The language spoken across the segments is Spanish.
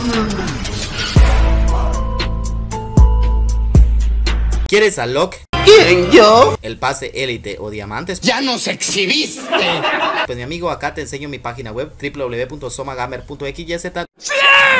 ¿Quieres a Lock? ¿Quién, yo? ¿El pase élite o diamantes? ¡Ya nos exhibiste! Pues mi amigo, acá te enseño mi página web www.somagamer.xyz, ¡sí!,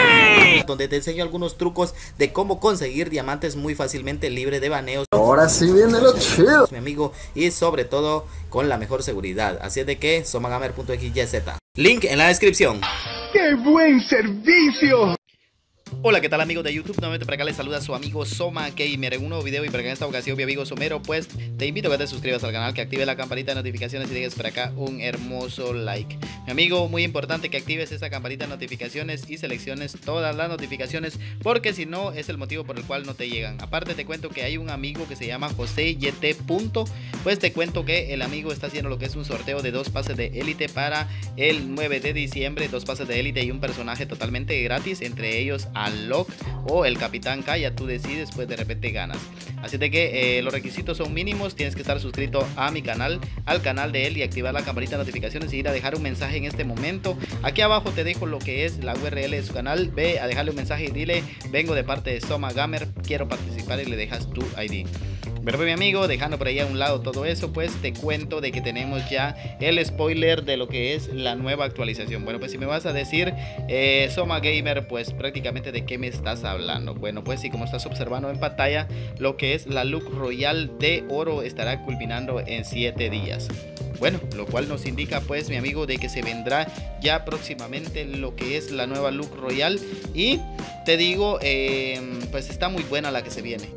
donde te enseño algunos trucos de cómo conseguir diamantes muy fácilmente, libre de baneos. Ahora sí viene lo chido, mi amigo, y sobre todo con la mejor seguridad. Así es de que somagamer.xyz. Link en la descripción. ¡Qué buen servicio! Hola, ¿qué tal amigos de YouTube? Nuevamente para acá les saluda su amigo Soma Gamer en un nuevo video, y para que en esta ocasión mi amigo Somero, pues te invito a que te suscribas al canal, que active la campanita de notificaciones y dejes por acá un hermoso like. Mi amigo, muy importante que actives esa campanita de notificaciones y selecciones todas las notificaciones, porque si no es el motivo por el cual no te llegan. Aparte te cuento que hay un amigo que se llama José YT. Pues te cuento que el amigo está haciendo lo que es un sorteo de 2 pases de élite para el 9 de diciembre, 2 pases de élite y un personaje totalmente gratis, entre ellos al Lock o el Capitán K, ya tú decides, pues de repente ganas. Así de que los requisitos son mínimos, tienes que estar suscrito a mi canal, al canal de él, y activar la campanita de notificaciones y ir a dejar un mensaje en este momento. Aquí abajo te dejo lo que es la URL de su canal, ve a dejarle un mensaje y dile: vengo de parte de Soma Gamer, quiero participar, y le dejas tu ID. Pero mi amigo, dejando por ahí a un lado todo eso, pues te cuento de que tenemos ya el spoiler de lo que es la nueva actualización. Bueno, pues si me vas a decir, Soma Gamer, pues prácticamente de qué me estás hablando. Bueno, pues sí, como estás observando en pantalla, lo que es la Look Royal de oro estará culminando en 7 días. Bueno, lo cual nos indica, pues mi amigo, de que se vendrá ya próximamente lo que es la nueva Look Royal. Y te digo, pues está muy buena la que se viene.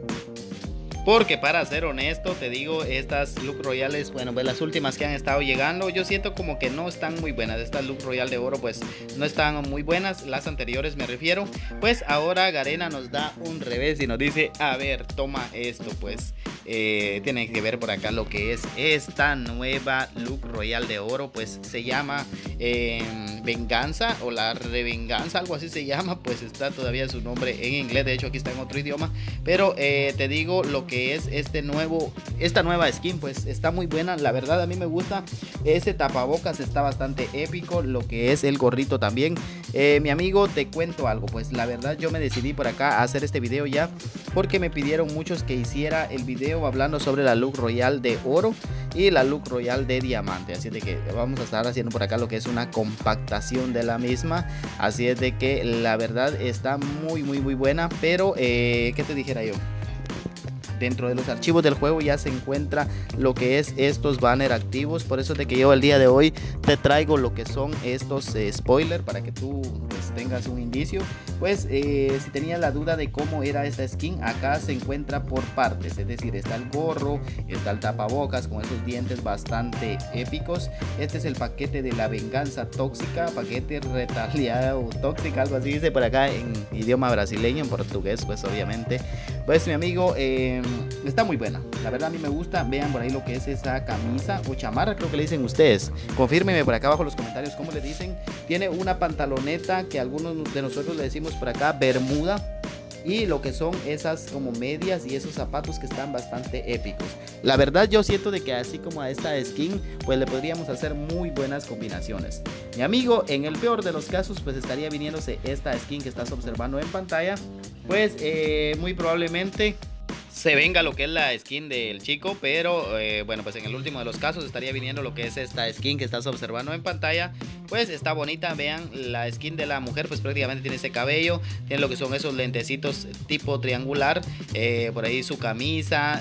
Porque para ser honesto, te digo, estas Look Royales, bueno, pues las últimas que han estado llegando, yo siento como que no están muy buenas. Estas Look Royal de oro, pues no están muy buenas, las anteriores me refiero. Pues ahora Garena nos da un revés y nos dice: a ver, toma esto, pues. Tienen que ver por acá lo que es esta nueva Look Royal de oro, pues se llama Venganza o la Revenganza, algo así se llama. Pues está todavía su nombre en inglés, de hecho aquí está en otro idioma, pero te digo, lo que es esta nueva skin, pues está muy buena, la verdad a mí me gusta. Ese tapabocas está bastante épico, lo que es el gorrito también. Mi amigo, te cuento algo, pues la verdad yo me decidí por acá a hacer este video ya porque me pidieron muchos que hiciera el video hablando sobre la Look Royal de oro y la Look Royal de diamante. Así de que vamos a estar haciendo por acá lo que es una compactación de la misma. Así es de que la verdad está muy buena. Pero ¿qué te dijera yo? Dentro de los archivos del juego ya se encuentra lo que es estos banners activos. Por eso es de que yo el día de hoy te traigo lo que son estos spoilers, para que tú pues tengas un indicio. Pues si tenías la duda de cómo era esta skin, acá se encuentra por partes. Es decir, está el gorro, está el tapabocas con esos dientes bastante épicos. Este es el paquete de la venganza tóxica, paquete retaliado tóxica, algo así dice por acá en idioma brasileño, en portugués pues obviamente. Pues mi amigo, está muy buena, la verdad a mí me gusta. Vean por ahí lo que es esa camisa o chamarra, creo que le dicen ustedes. Confírmenme por acá abajo en los comentarios cómo le dicen. Tiene una pantaloneta que algunos de nosotros le decimos por acá bermuda, y lo que son esas como medias y esos zapatos que están bastante épicos. La verdad yo siento de que así como a esta skin pues le podríamos hacer muy buenas combinaciones. Mi amigo, en el peor de los casos pues estaría viniéndose esta skin que estás observando en pantalla. Pues muy probablemente se venga lo que es la skin del chico, pero bueno, pues en el último de los casos estaría viniendo lo que es esta skin que estás observando en pantalla. Pues está bonita, vean la skin de la mujer, pues prácticamente tiene ese cabello, tiene lo que son esos lentecitos tipo triangular, por ahí su camisa,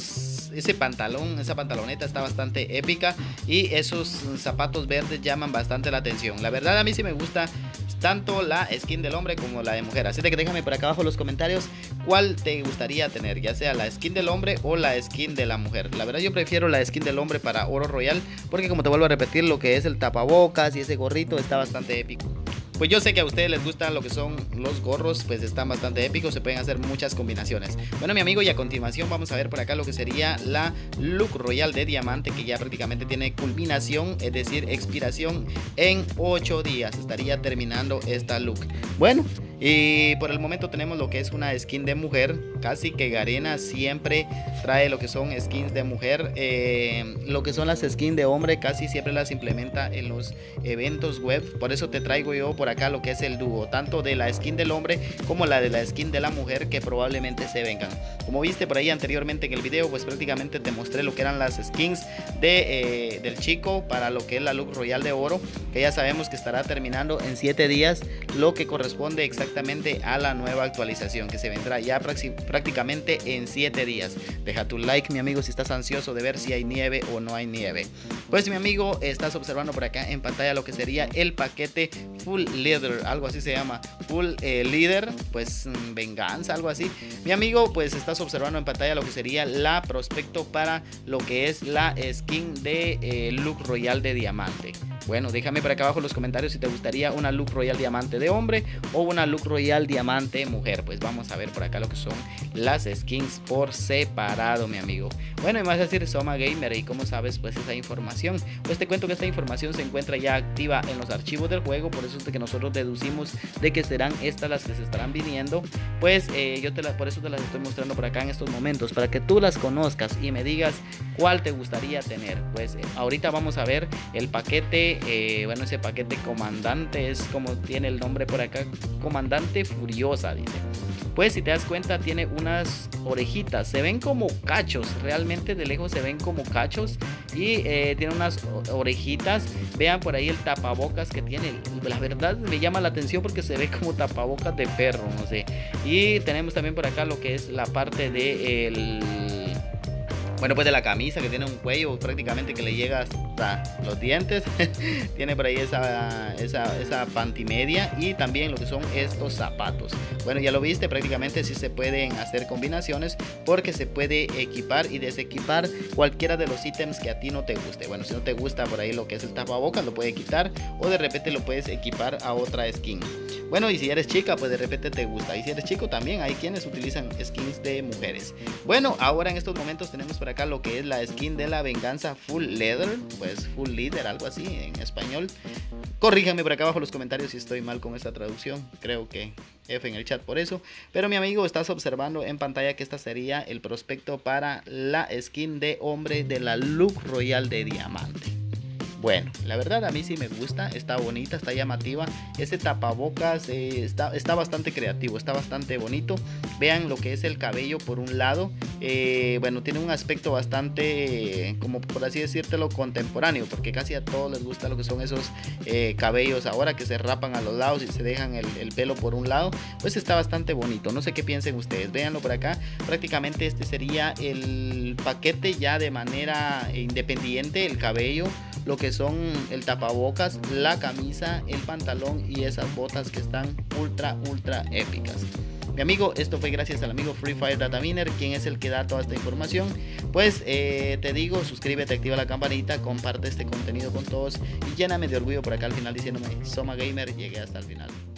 ese pantalón, esa pantaloneta está bastante épica, y esos zapatos verdes llaman bastante la atención. La verdad a mí sí me gusta tanto la skin del hombre como la de mujer, así de que déjame por acá abajo en los comentarios cuál te gustaría tener, ya sea la skin del hombre o la skin de la mujer. La verdad yo prefiero la skin del hombre para oro royal, porque como te vuelvo a repetir, lo que es el tapabocas y ese gorrito está bastante épico. Pues yo sé que a ustedes les gustan lo que son los gorros, pues están bastante épicos, se pueden hacer muchas combinaciones. Bueno mi amigo, y a continuación vamos a ver por acá lo que sería la Look Royal de diamante, que ya prácticamente tiene culminación, es decir, expiración en 8 días, estaría terminando esta look. Bueno, y por el momento tenemos lo que es una skin de mujer, casi que Garena siempre trae lo que son skins de mujer. Lo que son las skins de hombre casi siempre las implementa en los eventos web. Por eso te traigo yo por acá lo que es el dúo, tanto de la skin del hombre como la de la skin de la mujer, que probablemente se vengan. Como viste por ahí anteriormente en el video, pues prácticamente te mostré lo que eran las skins del chico para lo que es la Look Royal de oro, que ya sabemos que estará terminando en 7 días, lo que corresponde exactamente a la nueva actualización que se vendrá ya prácticamente en 7 días. Deja tu like, mi amigo, si estás ansioso de ver si hay nieve o no hay nieve. Pues mi amigo, estás observando por acá en pantalla lo que sería el paquete Full Leader, algo así se llama, Full Leader, pues venganza, algo así. Mi amigo, pues estás observando en pantalla lo que sería la prospecto para lo que es la skin de Look Royal de diamante. Bueno, déjame por acá abajo en los comentarios si te gustaría una Look Royal diamante de hombre o una Look Royal diamante mujer. Pues vamos a ver por acá lo que son las skins por separado, mi amigo. Bueno, y me vas a decir Soma Gamer, y como sabes pues esa información, pues te cuento que esta información se encuentra ya activa en los archivos del juego. Por eso es de que nosotros deducimos de que serán estas las que se estarán viniendo. Pues por eso te las estoy mostrando por acá en estos momentos, para que tú las conozcas y me digas cuál te gustaría tener. Pues ahorita vamos a ver el paquete. Bueno, ese paquete comandante es como tiene el nombre por acá, comandante furiosa, dice. Pues si te das cuenta tiene unas orejitas, se ven como cachos, realmente de lejos se ven como cachos, y tiene unas orejitas. Vean por ahí el tapabocas que tiene, la verdad me llama la atención porque se ve como tapabocas de perro, no sé. Y tenemos también por acá lo que es la parte de bueno, pues de la camisa, que tiene un cuello prácticamente que le llega hasta los dientes. Tiene por ahí esa pantimedia, y también lo que son estos zapatos. Bueno, ya lo viste, prácticamente sí se pueden hacer combinaciones, porque se puede equipar y desequipar cualquiera de los ítems que a ti no te guste. Bueno, si no te gusta por ahí lo que es el tapabocas, lo puedes quitar, o de repente lo puedes equipar a otra skin. Bueno, y si eres chica, pues de repente te gusta. Y si eres chico también, hay quienes utilizan skins de mujeres. Bueno, ahora en estos momentos tenemos por acá lo que es la skin de la venganza Full Leather, pues Full Leader, algo así en español. Corríjanme por acá abajo en los comentarios si estoy mal con esta traducción. Creo que F en el chat por eso. Pero mi amigo, estás observando en pantalla que esta sería el prospecto para la skin de hombre de la Look Royal de diamante. Bueno, la verdad a mí sí me gusta, está bonita, está llamativa. Ese tapabocas está bastante creativo, está bastante bonito. Vean lo que es el cabello por un lado. Bueno, tiene un aspecto bastante, como por así decírtelo, contemporáneo, porque casi a todos les gusta lo que son esos cabellos ahora que se rapan a los lados y se dejan el pelo por un lado. Pues está bastante bonito, no sé qué piensen ustedes, véanlo por acá. Prácticamente este sería el paquete ya de manera independiente, el cabello, lo que son el tapabocas, la camisa, el pantalón y esas botas que están ultra épicas. Mi amigo, esto fue gracias al amigo Free Fire Data Miner, quien es el que da toda esta información. Pues te digo, suscríbete, activa la campanita, comparte este contenido con todos y lléname de orgullo por acá al final diciéndome Soma Gamer, llegué hasta el final.